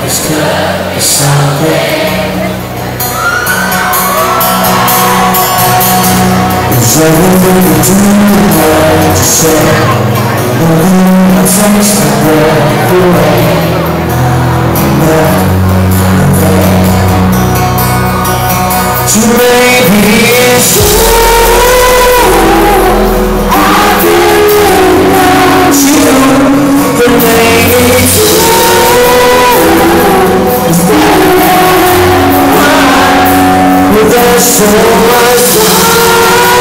Everything you do, what you say, I takes the breath away. So maybe it's I can live without you, but maybe it's it's better than mine. But there's so much time.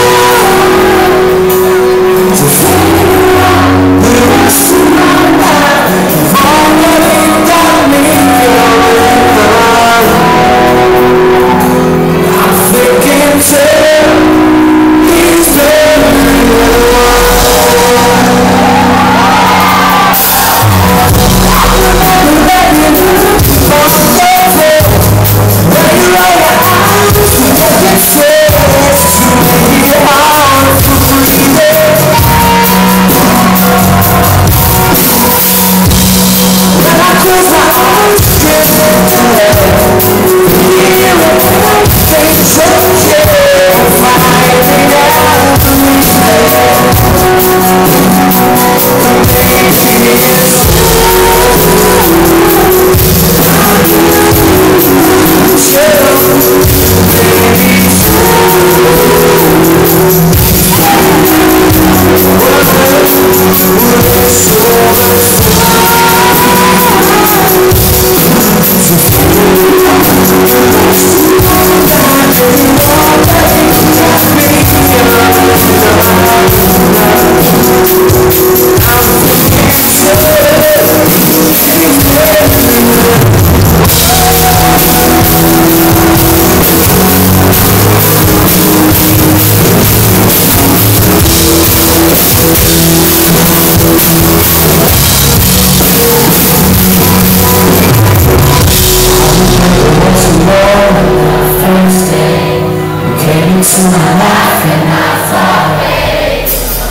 Into my life and I thought, hey,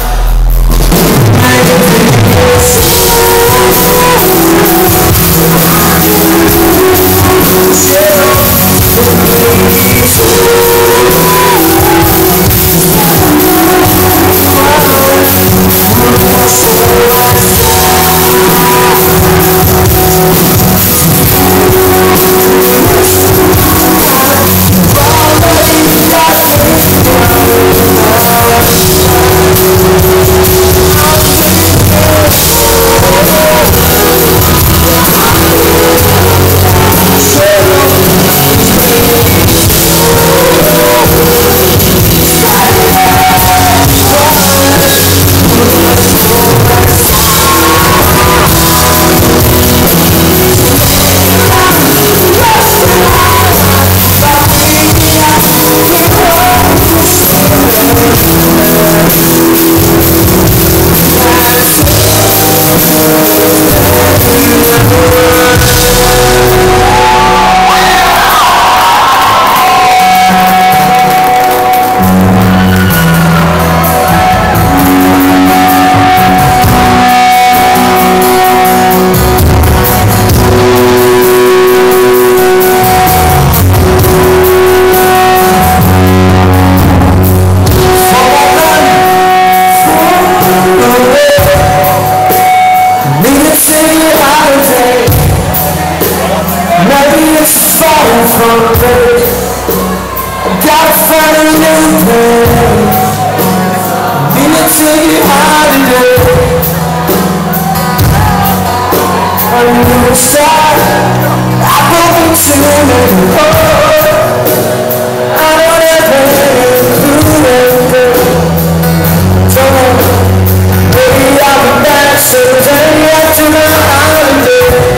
gotta find a new place. Need to take it holiday. A new start. I'm hoping to make it whole. I don't ever do it. Maybe I'll be back someday after my holiday.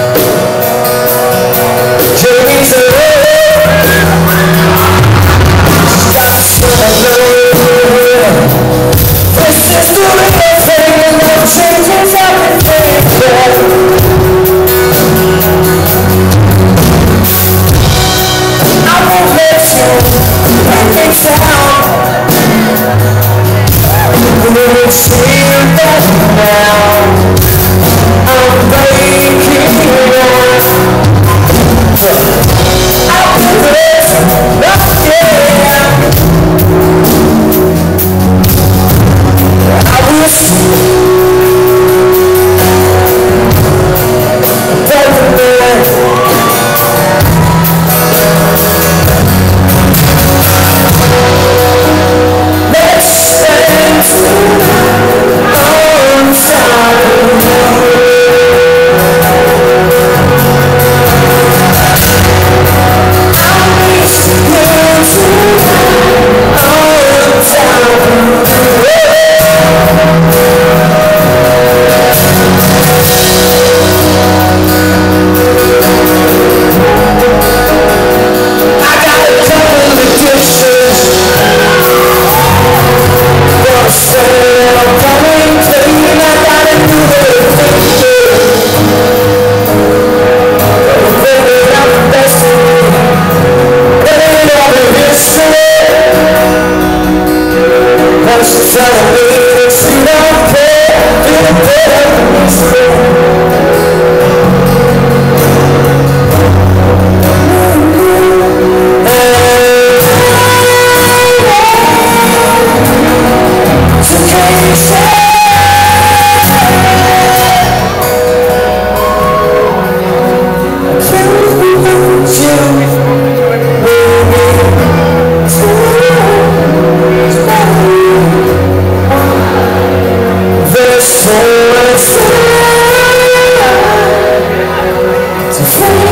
Jamie's this is the real thing, and no changes everything. say